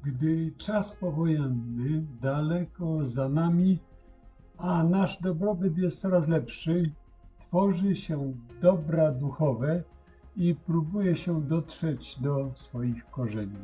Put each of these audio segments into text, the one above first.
Gdy czas powojenny daleko za nami, a nasz dobrobyt jest coraz lepszy, tworzy się dobra duchowe i próbuje się dotrzeć do swoich korzeni.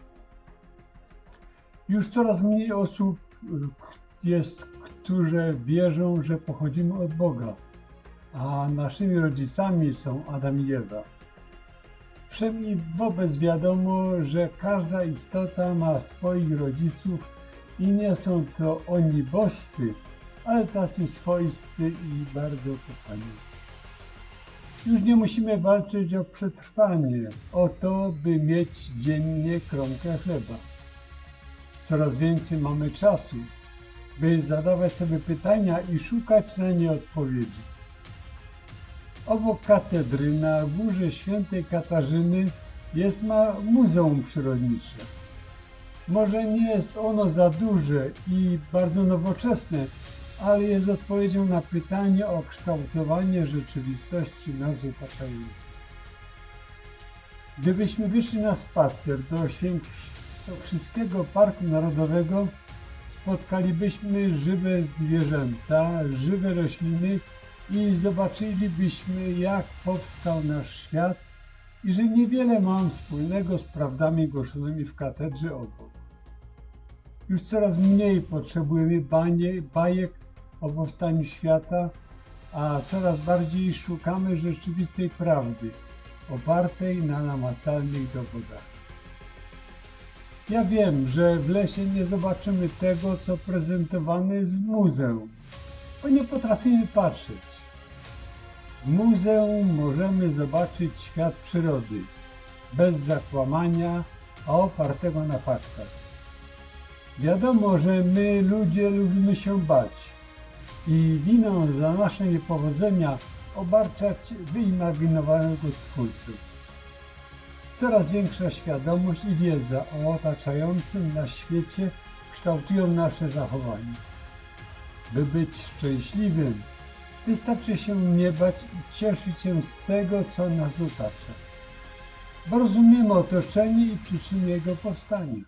Już coraz mniej osób jest, które wierzą, że pochodzimy od Boga, a naszymi rodzicami są Adam i Ewa. Przynajmniej wobec wiadomo, że każda istota ma swoich rodziców i nie są to oni boscy, ale tacy swojscy i bardzo kochani. Już nie musimy walczyć o przetrwanie, o to, by mieć dziennie kromkę chleba. Coraz więcej mamy czasu, by zadawać sobie pytania i szukać na nie odpowiedzi. Obok katedry na górze Świętej Katarzyny jest Muzeum Przyrodnicze. Może nie jest ono za duże i bardzo nowoczesne, ale jest odpowiedzią na pytanie o kształtowanie rzeczywistości nas otaczającej. Gdybyśmy wyszli na spacer do Świętokrzyskiego Parku Narodowego, spotkalibyśmy żywe zwierzęta, żywe rośliny i zobaczylibyśmy, jak powstał nasz świat i że niewiele ma on wspólnego z prawdami głoszonymi w katedrze obok. Już coraz mniej potrzebujemy bajek o powstaniu świata, a coraz bardziej szukamy rzeczywistej prawdy, opartej na namacalnych dowodach. Ja wiem, że w lesie nie zobaczymy tego, co prezentowane jest w muzeum, bo nie potrafimy patrzeć. W muzeum możemy zobaczyć świat przyrody, bez zakłamania, a opartego na faktach. Wiadomo, że my, ludzie, lubimy się bać i winą za nasze niepowodzenia obarczać wyimaginowanego Stwórcę. Coraz większa świadomość i wiedza o otaczającym nas świecie kształtują nasze zachowanie. By być szczęśliwym, wystarczy się nie bać i cieszyć się z tego, co nas otacza, bo rozumiemy otoczenie i przyczyny jego powstania.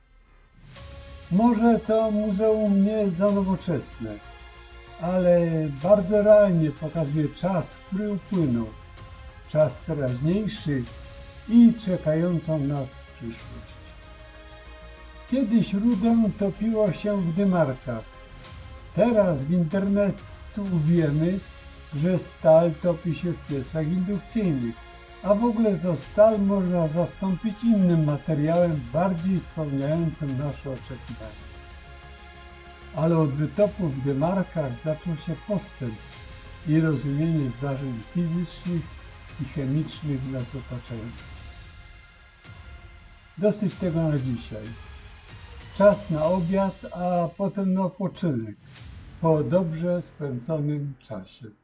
Może to muzeum nie jest za nowoczesne, ale bardzo realnie pokazuje czas, który upłynął, czas teraźniejszy i czekającą nas przyszłość. Kiedyś rudę topiło się w dymarkach, teraz w internetu wiemy, że stal topi się w piecach indukcyjnych, a w ogóle to stal można zastąpić innym materiałem bardziej spełniającym nasze oczekiwania. Ale od wytopu w dymarkach zaczął się postęp i rozumienie zdarzeń fizycznych i chemicznych nas otaczających. Dosyć tego na dzisiaj. Czas na obiad, a potem na odpoczynek po dobrze spędzonym czasie.